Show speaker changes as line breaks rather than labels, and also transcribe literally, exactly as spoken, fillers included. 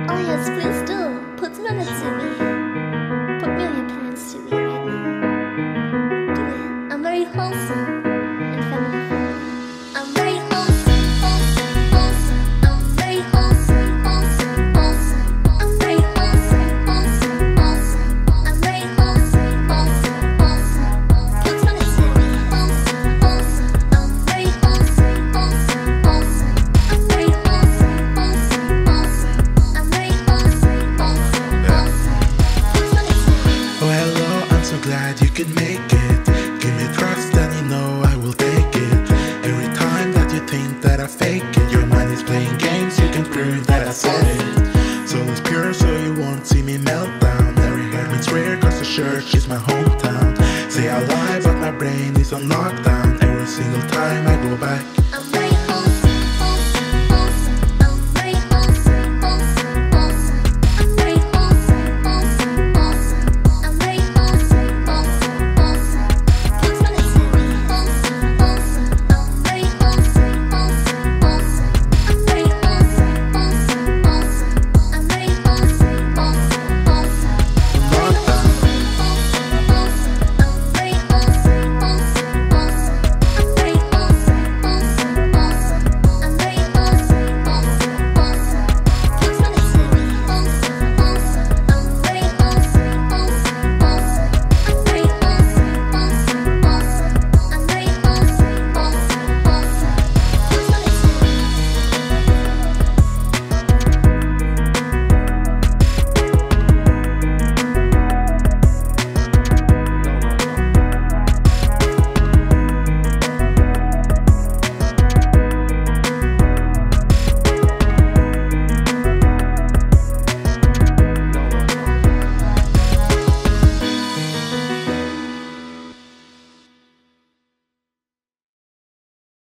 Oh yes, please do. Put some on it to me. Put million plans to me right now. Do it. I'm very wholesome and family friendly. I'm very wholesome, wholesome, wholesome. I'm very wholesome, wholesome, wholesome. I'm very wholesome, wholesome, wholesome. I'm very wholesome, wholesome, wholesome. Put some on it to me. Wholesome, wholesome. I'm very wholesome, wholesome, wholesome. I'm very wholesome, wholesome, wholesome. I'm very wholesome, wholesome, wholesome. Put some on it to me.
Oh hello, I'm so glad you can make it. Give me trust and you know I will take it. Every time that you think that I fake it, your mind is playing games, you can prove that I said it. Soul is pure so you won't see me melt down. Every moment's rare cause the church is my hometown. Say I lie but my brain is on lockdown. Every single time I go back